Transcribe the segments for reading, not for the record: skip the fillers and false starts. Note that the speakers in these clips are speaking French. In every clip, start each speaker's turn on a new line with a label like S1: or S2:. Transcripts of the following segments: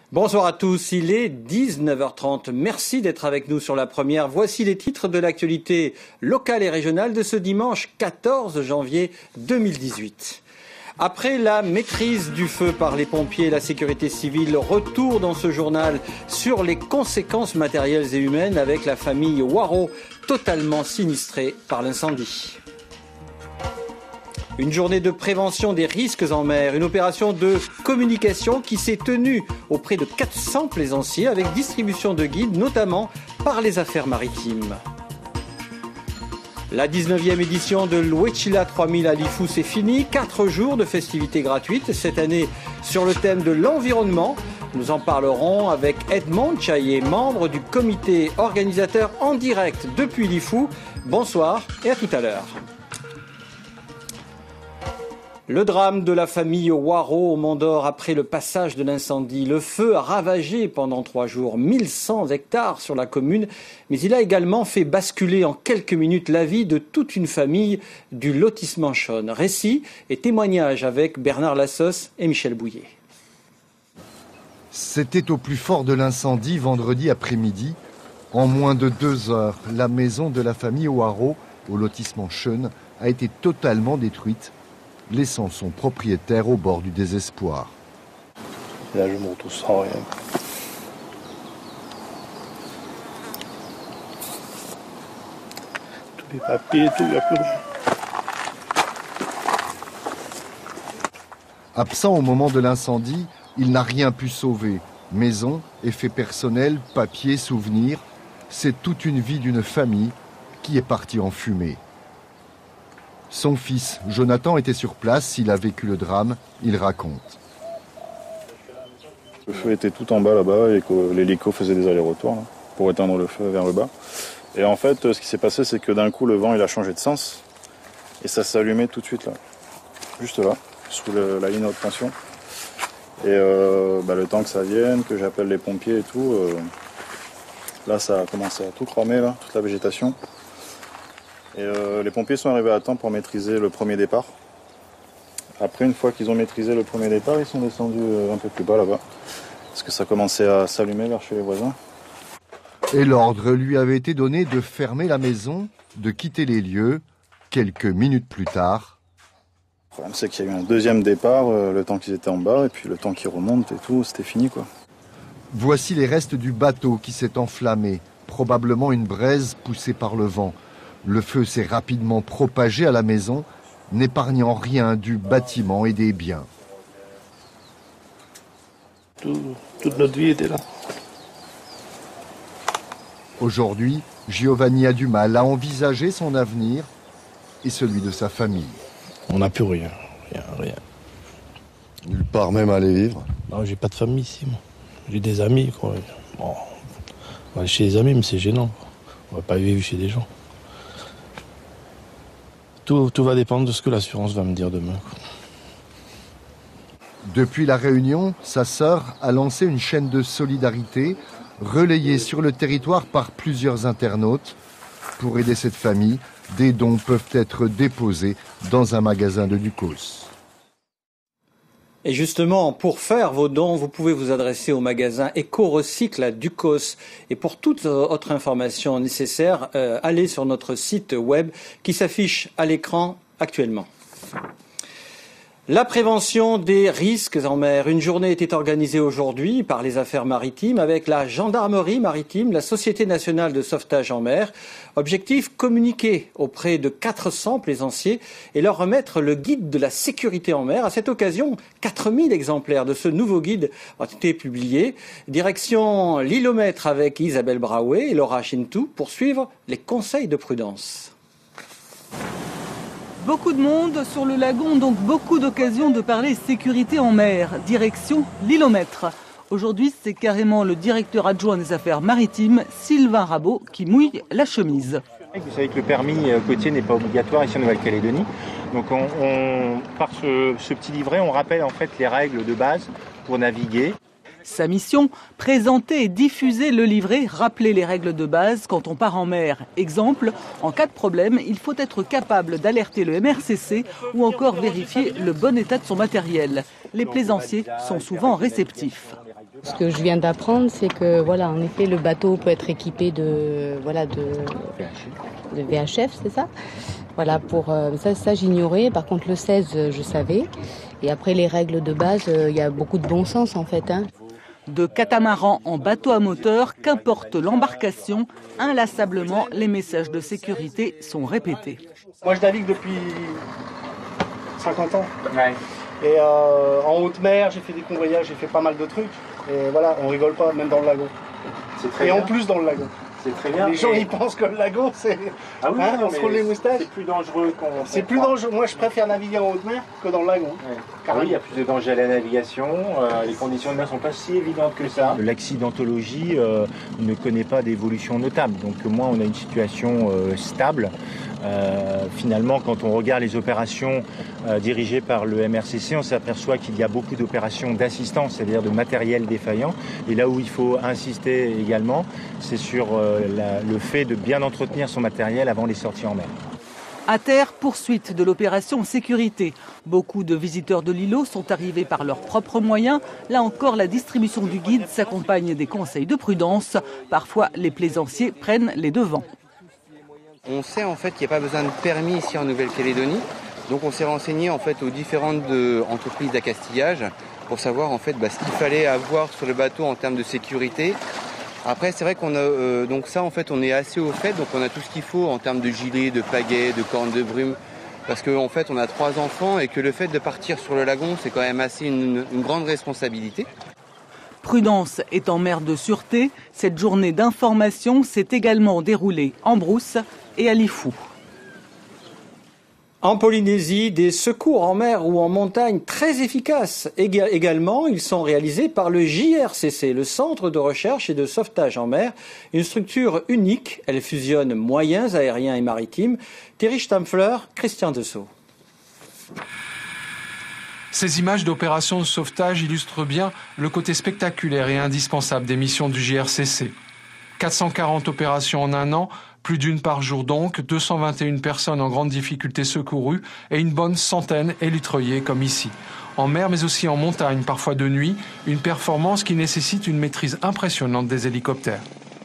S1: Bonsoir à tous, il est 19h30. Merci d'être avec nous sur la première. Voici les titres de l'actualité locale et régionale de ce dimanche 14 janvier 2018. Après la maîtrise du feu par les pompiers et la sécurité civile, retour dans ce journal sur les conséquences matérielles et humaines avec la famille Waro, totalement sinistrée par l'incendie. Une journée de prévention des risques en mer, une opération de communication qui s'est tenue auprès de 400 plaisanciers avec distribution de guides, notamment par les affaires maritimes. La 19e édition de l'Ouechila 3000 à Lifou, c'est fini. 4 jours de festivités gratuites, cette année sur le thème de l'environnement. Nous en parlerons avec Edmond Chaillet, membre du comité organisateur en direct depuis Lifou. Bonsoir et à tout à l'heure. Le drame de la famille Waro au Mont-d'Or après le passage de l'incendie. Le feu a ravagé pendant 3 jours 1100 hectares sur la commune, mais il a également fait basculer en quelques minutes la vie de toute une famille du lotissement Chaune. Récit et témoignage avec Bernard Lassos et Michel Bouillet.
S2: C'était au plus fort de l'incendie vendredi après-midi. En moins de 2 heures, la maison de la famille Waro au lotissement Chaune a été totalement détruite, laissant son propriétaire au bord du désespoir.
S3: Là, je me retrouve sans rien. Tous les papiers, tout, il n'y a plus rien.
S2: Absent au moment de l'incendie, il n'a rien pu sauver. Maison, effets personnels, papiers, souvenirs, c'est toute une vie d'une famille qui est partie en fumée. Son fils, Jonathan, était sur place. Il a vécu le drame. Il raconte.
S4: Le feu était tout en bas là-bas et que l'hélico faisait des allers-retours là, pour éteindre le feu vers le bas. Et en fait, ce qui s'est passé, c'est que d'un coup, le vent il a changé de sens et ça s'est allumé tout de suite là, juste là, sous la ligne haute tension. Et le temps que ça vienne, que j'appelle les pompiers et tout, là ça a commencé à tout cramer là, toute la végétation. Et les pompiers sont arrivés à temps pour maîtriser le premier départ. Après, une fois qu'ils ont maîtrisé le premier départ, ils sont descendus un peu plus bas là-bas. Parce que ça commençait à s'allumer vers chez les voisins.
S2: Et l'ordre lui avait été donné de fermer la maison, de quitter les lieux. Quelques minutes plus tard.
S4: Le problème, c'est qu'il y a eu un deuxième départ, le temps qu'ils étaient en bas, et puis le temps qu'ils remontent et tout, c'était fini quoi.
S2: Voici les restes du bateau qui s'est enflammé. Probablement une braise poussée par le vent. Le feu s'est rapidement propagé à la maison, n'épargnant rien du bâtiment et des biens.
S3: Toute notre vie était là.
S2: Aujourd'hui, Giovanni a du mal à envisager son avenir et celui de sa famille.
S3: On n'a plus rien.
S5: Nulle part même aller vivre.
S3: Non, j'ai pas de famille ici, moi. J'ai des amis, quoi. Bon, on va aller chez les amis, mais c'est gênant, quoi. On va pas vivre chez des gens. Tout va dépendre de ce que l'assurance va me dire demain, quoi.
S2: Depuis La Réunion, sa sœur a lancé une chaîne de solidarité relayée sur le territoire par plusieurs internautes. Pour aider cette famille, des dons peuvent être déposés dans un magasin de Ducos.
S1: Et justement, pour faire vos dons, vous pouvez vous adresser au magasin Éco-Recycle à Ducos. Et pour toute autre information nécessaire, allez sur notre site web qui s'affiche à l'écran actuellement. La prévention des risques en mer. Une journée était organisée aujourd'hui par les affaires maritimes avec la gendarmerie maritime, la Société nationale de sauvetage en mer. Objectif, communiquer auprès de 400 plaisanciers et leur remettre le guide de la sécurité en mer. À cette occasion, 4000 exemplaires de ce nouveau guide ont été publiés. Direction l'Îlomètre avec Isabelle Braoué et Laura Chintou pour suivre les conseils de prudence.
S6: Beaucoup de monde sur le lagon, donc beaucoup d'occasions de parler sécurité en mer. Direction l'Îlomètre. Aujourd'hui, c'est carrément le directeur adjoint des affaires maritimes, Sylvain Rabot, qui mouille la chemise.
S7: Vous savez que le permis côtier n'est pas obligatoire ici en Nouvelle-Calédonie. Donc par ce petit livret, on rappelle en fait les règles de base pour naviguer.
S6: Sa mission, présenter et diffuser le livret, rappeler les règles de base quand on part en mer. Exemple, en cas de problème, il faut être capable d'alerter le MRCC ou encore vérifier le bon état de son matériel. Les plaisanciers sont souvent réceptifs.
S5: Ce que je viens d'apprendre, c'est que voilà, en effet, le bateau peut être équipé de VHF, c'est ça. Voilà, pour ça j'ignorais. Par contre, le 16, je savais. Et après, les règles de base, il y a beaucoup de bon sens en fait.
S6: De catamaran en bateau à moteur, qu'importe l'embarcation, inlassablement, les messages de sécurité sont répétés.
S8: Moi, je navigue depuis 50 ans.
S7: Ouais.
S8: Et en haute mer, j'ai fait des convoyages, j'ai fait pas mal de trucs. Et voilà, on rigole pas, même dans le lagon.
S7: C'est très
S8: et
S7: bien.
S8: En plus dans le lagon.
S7: C'est très bien.
S8: Les gens, ils pensent que le lagon, c'est...
S7: Ah oui,
S8: on se roule les moustaches.
S7: c'est plus dangereux qu'on...
S8: C'est plus dangereux. Moi, je préfère naviguer en haute mer que dans le lagon.
S7: Ouais. Ah oui, il y a plus de danger à la navigation. Les conditions de mer ne sont pas si évidentes que ça. L'accidentologie ne connaît pas d'évolution notable. Donc moi, on a une situation stable. Finalement, quand on regarde les opérations dirigées par le MRCC, on s'aperçoit qu'il y a beaucoup d'opérations d'assistance, c'est-à-dire de matériel défaillant. Et là où il faut insister également, c'est sur le fait de bien entretenir son matériel avant les sorties en mer.
S6: À terre, poursuite de l'opération sécurité. Beaucoup de visiteurs de l'îlot sont arrivés par leurs propres moyens. Là encore, la distribution du guide s'accompagne des conseils de prudence. Parfois, les plaisanciers prennent les devants.
S9: On sait en fait qu'il n'y a pas besoin de permis ici en Nouvelle-Calédonie. Donc on s'est renseigné en fait aux différentes entreprises d'accastillage pour savoir en fait ce qu'il fallait avoir sur le bateau en termes de sécurité. Après c'est vrai qu'on a donc ça en fait on est assez au fait, donc on a tout ce qu'il faut en termes de gilets, de pagaies, de cornes de brume, parce qu'en fait on a 3 enfants et que le fait de partir sur le lagon c'est quand même assez une grande responsabilité.
S6: Prudence est en mer de sûreté. Cette journée d'information s'est également déroulée en brousse et à Lifou.
S1: En Polynésie, des secours en mer ou en montagne très efficaces. Également, ils sont réalisés par le JRCC, le Centre de recherche et de sauvetage en mer, une structure unique. Elle fusionne moyens aériens et maritimes. Thierry Stampfler, Christian Dessau.
S10: Ces images d'opérations de sauvetage illustrent bien le côté spectaculaire et indispensable des missions du JRCC. 440 opérations en un an, plus d'une par jour donc, 221 personnes en grande difficulté secourues et une bonne centaine élitreillées comme ici. En mer mais aussi en montagne, parfois de nuit, une performance qui nécessite une maîtrise impressionnante des hélicoptères.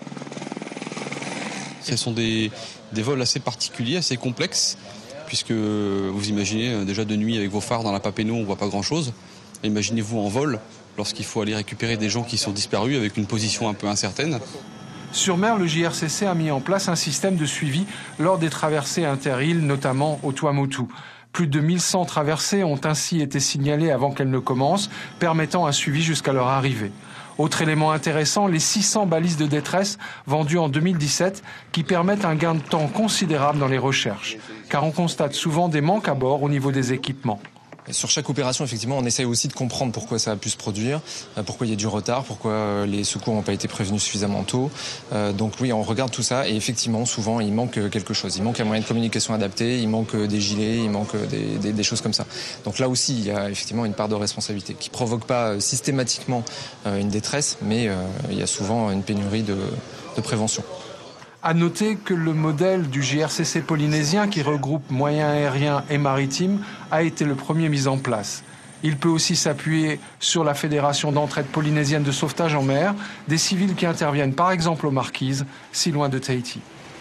S11: Ce sont des vols assez particuliers, assez complexes, puisque vous imaginez déjà de nuit avec vos phares dans la Papineau, on ne voit pas grand-chose. Imaginez-vous en vol, lorsqu'il faut aller récupérer des gens qui sont disparus avec une position un peu incertaine.
S10: Sur mer, le JRCC a mis en place un système de suivi lors des traversées inter-îles, notamment au Tuamotu. Plus de 1100 traversées ont ainsi été signalées avant qu'elles ne commencent, permettant un suivi jusqu'à leur arrivée. Autre élément intéressant, les 600 balises de détresse vendues en 2017 qui permettent un gain de temps considérable dans les recherches, car on constate souvent des manques à bord au niveau des équipements.
S12: Sur chaque opération, effectivement, on essaye aussi de comprendre pourquoi ça a pu se produire, pourquoi il y a du retard, pourquoi les secours n'ont pas été prévenus suffisamment tôt. Donc oui, on regarde tout ça et effectivement, souvent, il manque quelque chose. Il manque un moyen de communication adapté, il manque des gilets, il manque des choses comme ça. Donc là aussi, il y a effectivement une part de responsabilité qui provoque pas systématiquement une détresse, mais il y a souvent une pénurie de prévention.
S10: À noter que le modèle du JRCC polynésien, qui regroupe moyens aériens et maritimes, a été le premier mis en place. Il peut aussi s'appuyer sur la Fédération d'entraide polynésienne de sauvetage en mer, des civils qui interviennent par exemple aux Marquises, si loin de Tahiti.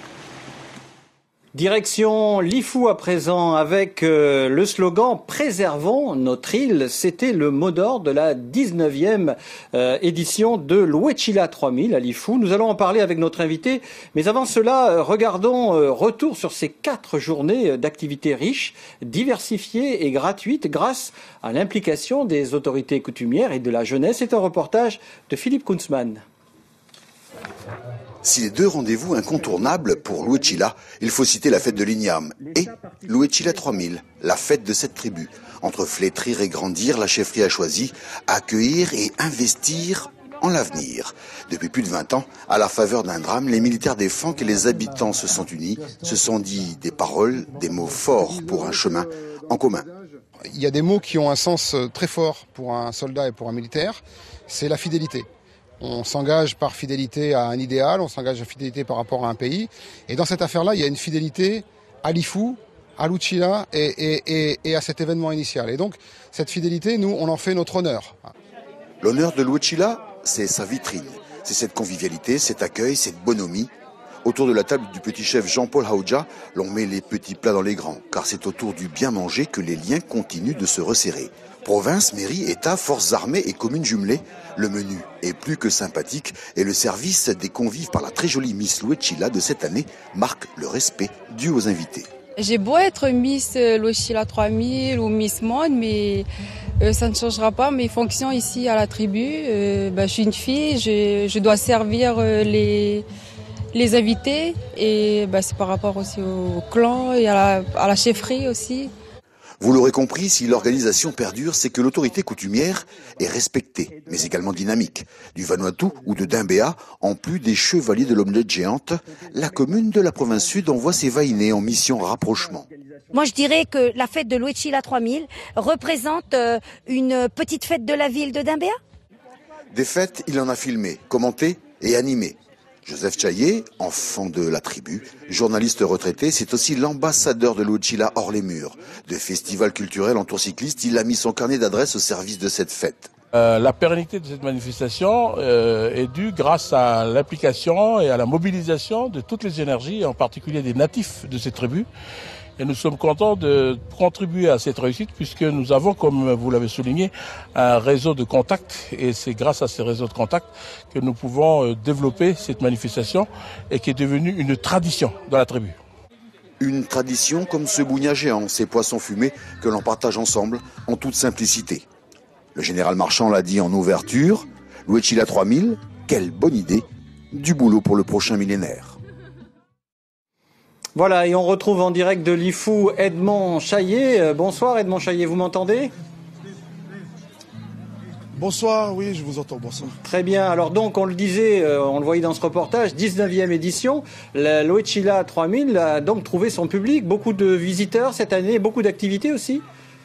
S1: Direction Lifou à présent avec le slogan « Préservons notre île ». C'était le mot d'ordre de la 19e édition de l'Ouechila 3000 à Lifou. Nous allons en parler avec notre invité. Mais avant cela, regardons retour sur ces 4 journées d'activités riches, diversifiées et gratuites grâce à l'implication des autorités coutumières et de la jeunesse. C'est un reportage de Philippe Kunzmann.
S13: Si les 2 rendez-vous incontournables pour l'Ouechila, il faut citer la fête de l'Igname et l'Ouechila 3000, la fête de cette tribu. Entre flétrir et grandir, la chefferie a choisi accueillir et investir en l'avenir. Depuis plus de 20 ans, à la faveur d'un drame, les militaires des Fank et les habitants se sont unis, se sont dit des paroles, des mots forts pour un chemin en commun.
S14: il y a des mots qui ont un sens très fort pour un soldat et pour un militaire, c'est la fidélité. On s'engage par fidélité à un idéal, on s'engage par fidélité par rapport à un pays. Et dans cette affaire-là, il y a une fidélité à l'IFU, à l'Uchila et à cet événement initial. Et donc, cette fidélité, nous, on en fait notre honneur.
S13: L'honneur de l'Uchila, c'est sa vitrine. C'est cette convivialité, cet accueil, cette bonhomie. Autour de la table du petit chef Jean-Paul Haoudja, l'on met les petits plats dans les grands, car c'est autour du bien manger que les liens continuent de se resserrer. Province, mairie, État, forces armées et communes jumelées, le menu est plus que sympathique et le service des convives par la très jolie Miss Luechila de cette année marque le respect dû aux invités.
S15: J'ai beau être Miss Luechila 3000 ou Miss Monde, mais ça ne changera pas mes fonctions ici à la tribu. Je suis une fille, je dois servir les invités et c'est par rapport aussi au clan et à la chefferie aussi.
S13: Vous l'aurez compris, si l'organisation perdure, c'est que l'autorité coutumière est respectée, mais également dynamique. Du Vanuatu ou de Dimbéa, en plus des chevaliers de l'omelette géante, la commune de la province sud envoie ses vainés en mission rapprochement.
S16: Moi, je dirais que la fête de Luechila 3000 représente une petite fête de la ville de Dimbéa.
S13: Des fêtes, il en a filmé, commenté et animé. Joseph Chaillet, enfant de la tribu, journaliste retraité, c'est aussi l'ambassadeur de l'Uchila hors les murs. De festivals culturels en tour cycliste, il a mis son carnet d'adresses au service de cette fête.
S3: La pérennité de cette manifestation est due grâce à l'implication et à la mobilisation de toutes les énergies, en particulier des natifs de ces tribus. Et nous sommes contents de contribuer à cette réussite puisque nous avons, comme vous l'avez souligné, un réseau de contacts. Et c'est grâce à ces réseaux de contacts que nous pouvons développer cette manifestation et qui est devenue une tradition dans la tribu.
S13: Une tradition comme ce bougna géant, ces poissons fumés que l'on partage ensemble en toute simplicité. Le général Marchand l'a dit en ouverture, Luechila 3000, quelle bonne idée, du boulot pour le prochain millénaire.
S1: Voilà, et on retrouve en direct de l'IFU Edmond Chaillet. Bonsoir Edmond Chaillet, vous m'entendez ?
S17: Bonsoir, oui, je vous entends, bonsoir.
S1: Très bien, alors donc on le disait, on le voyait dans ce reportage, 19e édition, la Luechila 3000 a donc trouvé son public, beaucoup de visiteurs cette année, beaucoup d'activités aussi ?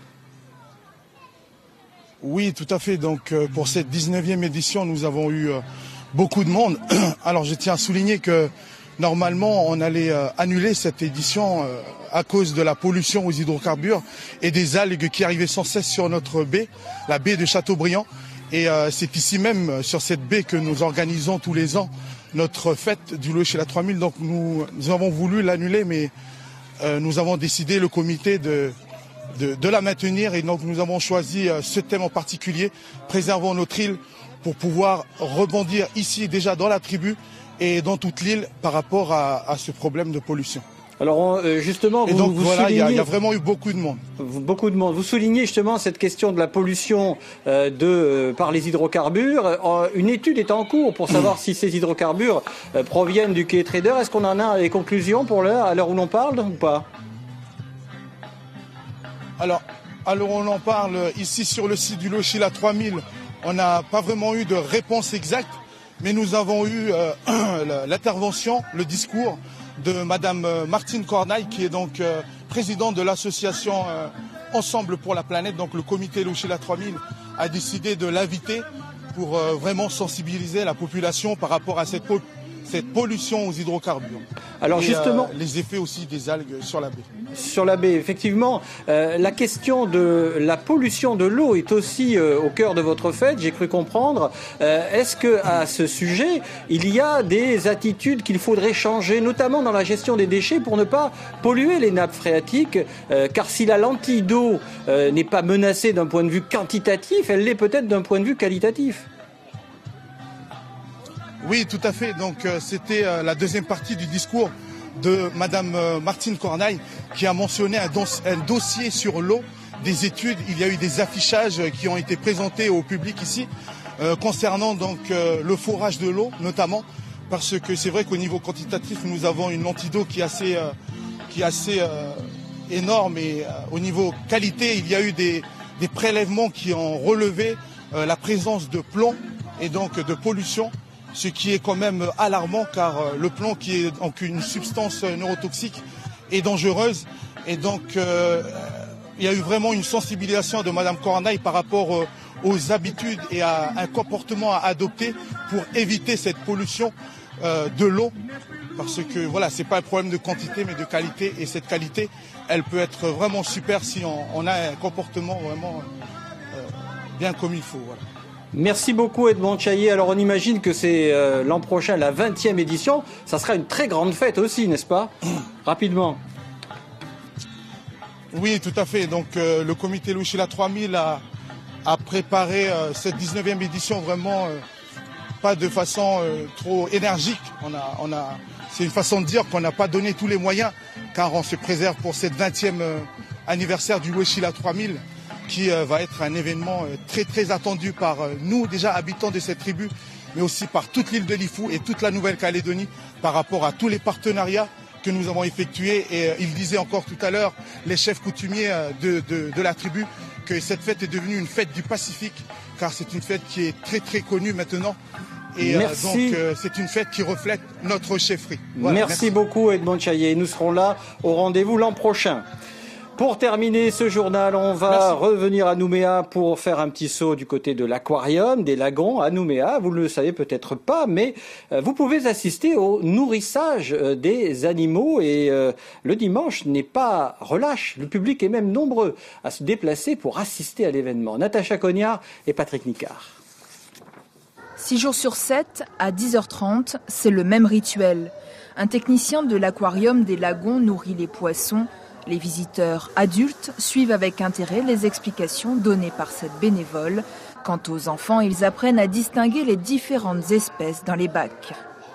S17: Oui, tout à fait, donc pour cette 19e édition, nous avons eu beaucoup de monde. Alors je tiens à souligner que normalement, on allait annuler cette édition à cause de la pollution aux hydrocarbures et des algues qui arrivaient sans cesse sur notre baie, la baie de Châteaubriand. Et c'est ici même, sur cette baie, que nous organisons tous les ans notre fête du Luechila 3000. Donc nous avons voulu l'annuler, mais nous avons décidé, le comité, de la maintenir. Et donc nous avons choisi ce thème en particulier, préservons notre île, pour pouvoir rebondir ici déjà dans la tribu et dans toute l'île par rapport à ce problème de pollution.
S1: Alors justement, vous
S17: voilà, il y
S1: soulignez...
S17: a vraiment eu beaucoup de monde.
S1: Beaucoup de monde. Vous soulignez justement cette question de la pollution par les hydrocarbures. Une étude est en cours pour savoir si ces hydrocarbures proviennent du quai Trader. Est-ce qu'on en a les conclusions pour l'heure, à l'heure où l'on parle ou pas ?
S17: Alors on en parle ici sur le site du Luechila 3000. On n'a pas vraiment eu de réponse exacte. Mais nous avons eu l'intervention, le discours de Madame Martine Cornaille, qui est donc présidente de l'association Ensemble pour la planète. Donc le comité Luechila 3000 a décidé de l'inviter pour vraiment sensibiliser la population par rapport à cette pollution aux hydrocarbures.
S1: Alors justement,
S17: les effets aussi des algues sur la baie.
S1: Sur la baie, effectivement, la question de la pollution de l'eau est aussi au cœur de votre fête, j'ai cru comprendre. Est-ce que à ce sujet, il y a des attitudes qu'il faudrait changer, notamment dans la gestion des déchets, pour ne pas polluer les nappes phréatiques, car si la lentille d'eau n'est pas menacée d'un point de vue quantitatif, elle l'est peut-être d'un point de vue qualitatif.
S17: Oui, tout à fait. Donc c'était la deuxième partie du discours de Madame Martine Cornaille, qui a mentionné un dossier sur l'eau, des études. Il y a eu des affichages qui ont été présentés au public ici concernant donc le forage de l'eau notamment, parce que c'est vrai qu'au niveau quantitatif, nous avons une lentille d'eau qui est assez énorme, et au niveau qualité, il y a eu des prélèvements qui ont relevé la présence de plomb et donc de pollution. Ce qui est quand même alarmant, car le plomb, qui est donc une substance neurotoxique, est dangereuse. Et donc il y a eu vraiment une sensibilisation de Madame Corneille par rapport aux habitudes et à un comportement à adopter pour éviter cette pollution de l'eau. Parce que voilà, c'est pas un problème de quantité mais de qualité. Et cette qualité, elle peut être vraiment super si on a un comportement vraiment bien comme il faut. Voilà.
S1: Merci beaucoup Edmond Chaillet. Alors on imagine que c'est l'an prochain, la 20e édition. Ça sera une très grande fête aussi, n'est-ce pas? Rapidement.
S17: Oui, tout à fait. Donc le comité Louchila 3000 a préparé cette 19e édition vraiment pas de façon trop énergique. C'est une façon de dire qu'on n'a pas donné tous les moyens car on se préserve pour cette 20e anniversaire du Louchila 3000 qui va être un événement très très attendu par nous déjà habitants de cette tribu mais aussi par toute l'île de Lifou et toute la Nouvelle-Calédonie par rapport à tous les partenariats que nous avons effectués. Et il disait encore tout à l'heure, les chefs coutumiers de la tribu, que cette fête est devenue une fête du Pacifique, car c'est une fête qui est très très connue maintenant. Et donc c'est une fête qui reflète notre chefferie. Voilà,
S1: merci beaucoup Edmond Chaillet. Nous serons là au rendez-vous l'an prochain. Pour terminer ce journal, on va revenir à Nouméa pour faire un petit saut du côté de l'aquarium des Lagons à Nouméa. Vous ne le savez peut-être pas, mais vous pouvez assister au nourrissage des animaux et le dimanche n'est pas relâche. Le public est même nombreux à se déplacer pour assister à l'événement. Natacha Cognard et Patrick Nicard.
S18: 6 jours sur 7, à 10h30, c'est le même rituel. Un technicien de l'aquarium des Lagons nourrit les poissons. Les visiteurs adultes suivent avec intérêt les explications données par cette bénévole. Quant aux enfants, ils apprennent à distinguer les différentes espèces dans les bacs.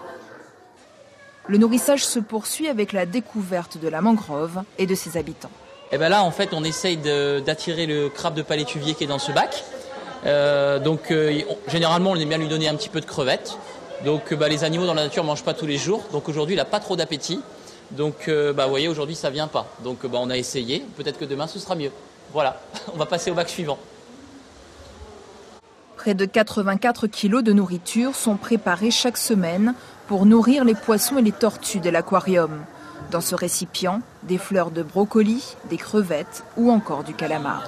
S18: Le nourrissage se poursuit avec la découverte de la mangrove et de ses habitants.
S19: Et ben là, en fait, on essaye d'attirer le crabe de palétuvier qui est dans ce bac. Généralement, on aime bien lui donner un petit peu de crevettes. Donc, les animaux dans la nature ne mangent pas tous les jours. Donc aujourd'hui, il n'a pas trop d'appétit. Donc, vous voyez, aujourd'hui, ça vient pas. Donc, on a essayé. Peut-être que demain, ce sera mieux. Voilà, on va passer au bac suivant.
S18: Près de 84 kilos de nourriture sont préparés chaque semaine pour nourrir les poissons et les tortues de l'aquarium. Dans ce récipient, des fleurs de brocoli, des crevettes ou encore du calamar.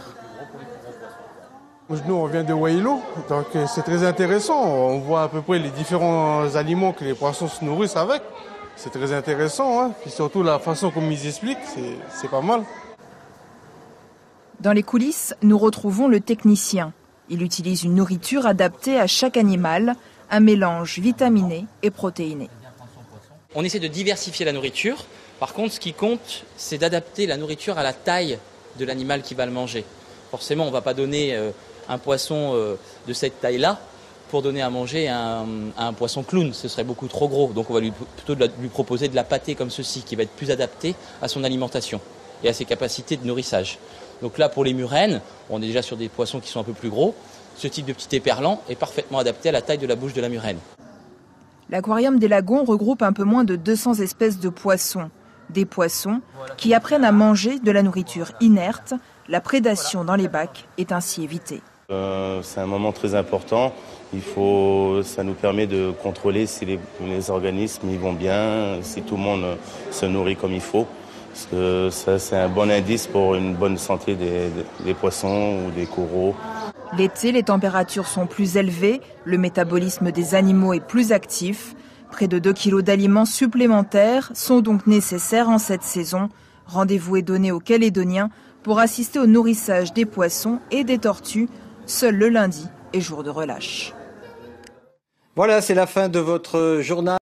S20: Nous, on vient de Wailo, donc c'est très intéressant. On voit à peu près les différents aliments que les poissons se nourrissent avec. C'est très intéressant, hein. Puis surtout la façon comme ils expliquent, c'est pas mal.
S18: Dans les coulisses, nous retrouvons le technicien. Il utilise une nourriture adaptée à chaque animal, un mélange vitaminé et protéiné.
S19: On essaie de diversifier la nourriture. Par contre, ce qui compte, c'est d'adapter la nourriture à la taille de l'animal qui va le manger. Forcément, on ne va pas donner un poisson de cette taille-là pour donner à manger à un poisson clown, ce serait beaucoup trop gros. Donc on va plutôt lui proposer de la pâtée comme ceci, qui va être plus adaptée à son alimentation et à ses capacités de nourrissage. Donc là, pour les murènes, on est déjà sur des poissons qui sont un peu plus gros. Ce type de petit éperlan est parfaitement adapté à la taille de la bouche de la murène.
S18: L'aquarium des Lagons regroupe un peu moins de 200 espèces de poissons. Des poissons qui apprennent à manger de la nourriture inerte. La prédation dans les bacs est ainsi évitée.
S21: C'est un moment très important. Ça nous permet de contrôler si les organismes ils vont bien, si tout le monde se nourrit comme il faut. Parce que ça, c'est un bon indice pour une bonne santé des poissons ou des coraux.
S18: L'été, les températures sont plus élevées, le métabolisme des animaux est plus actif. Près de 2 kilos d'aliments supplémentaires sont donc nécessaires en cette saison. Rendez-vous est donné aux Calédoniens pour assister au nourrissage des poissons et des tortues. Seul le lundi est jour de relâche.
S1: Voilà, c'est la fin de votre journal.